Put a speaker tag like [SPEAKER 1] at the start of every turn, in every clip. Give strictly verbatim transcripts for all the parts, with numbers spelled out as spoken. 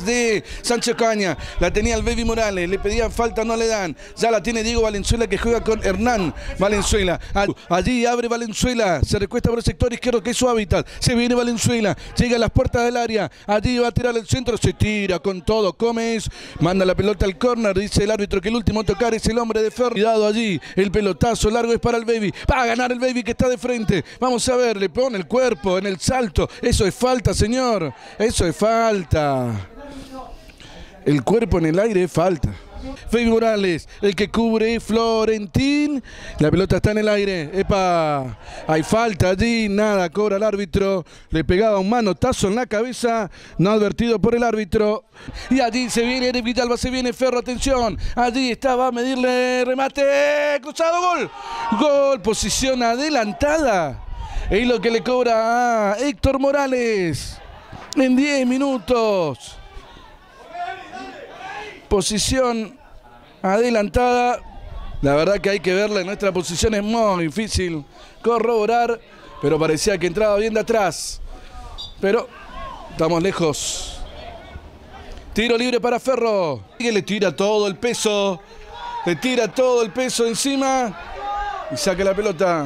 [SPEAKER 1] de Sánchez Caña. La tenía el Baby Morales, le pedían falta, no le dan. Ya la tiene Diego Valenzuela que juega con Hernán Valenzuela. Allí abre Valenzuela, se recuesta por el sector izquierdo que es su hábitat. Se viene Valenzuela, llega a las puertas del área. Allí va a tirar el centro, se tira con todo. Gómez manda la pelota al córner, dice el árbitro que el último a tocar es el hombre de Ferro. Cuidado allí, el pelotazo largo es para el Baby. Va a ganar el Baby que está de frente. Vamos a ver, le pone el cuerpo en el salto. Eso es falta, señor. Eso es falta. El cuerpo en el aire es falta. Baby Morales, el que cubre Florentín. La pelota está en el aire. Epa, hay falta allí. Nada, cobra el árbitro. Le pegaba un manotazo en la cabeza. No advertido por el árbitro. Y allí se viene Eric Villalba, se viene Ferro. Atención. Allí está, va a medirle remate. Cruzado, gol. Gol, posición adelantada. Es lo que le cobra a Héctor Morales en diez minutos. Posición adelantada. La verdad que hay que verla en nuestra posición, es muy difícil corroborar, pero parecía que entraba bien de atrás. Pero estamos lejos. Tiro libre para Ferro. Y le tira todo el peso. Le tira todo el peso encima y saca la pelota.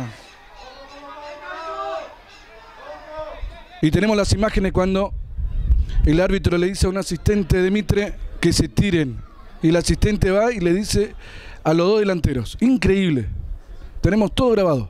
[SPEAKER 1] Y tenemos las imágenes cuando el árbitro le dice a un asistente de Mitre que se tiren. Y el asistente va y le dice a los dos delanteros. Increíble. Tenemos todo grabado.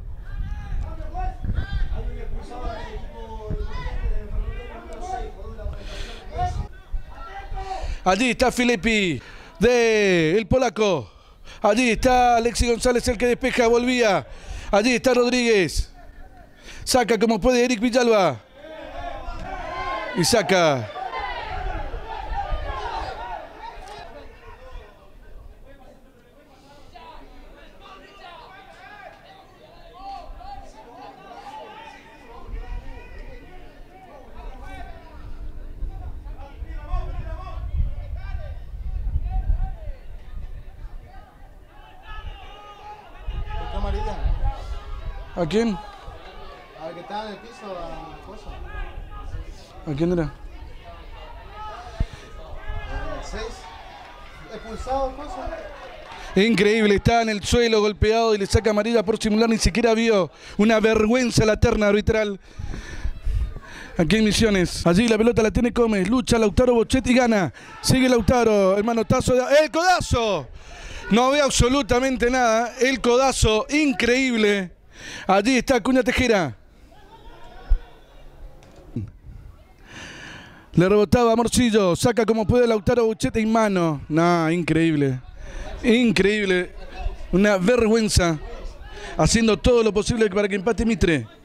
[SPEAKER 1] Allí está Filippi de el polaco. Allí está Alexis González, el que despeja, volvía. Allí está Rodríguez. Saca como puede Eric Villalba. Y saca. ¿A quién?
[SPEAKER 2] Al que estaba en el piso, a Cosa.
[SPEAKER 1] ¿A quién era?
[SPEAKER 2] El seis. Expulsado, Cosa.
[SPEAKER 1] Increíble, está en el suelo golpeado y le saca amarilla por simular, ni siquiera vio. Una vergüenza la terna arbitral. Aquí en Misiones. Allí la pelota la tiene Gómez, lucha Lautaro Bochetti y gana. Sigue Lautaro, el manotazo, de... ¡el codazo! No ve absolutamente nada, el codazo increíble. Allí está Acuña Tejera. Le rebotaba a Morcillo, saca como puede Lautaro Bochetti en mano. No, increíble. Increíble. Una vergüenza. Haciendo todo lo posible para que empate Mitre.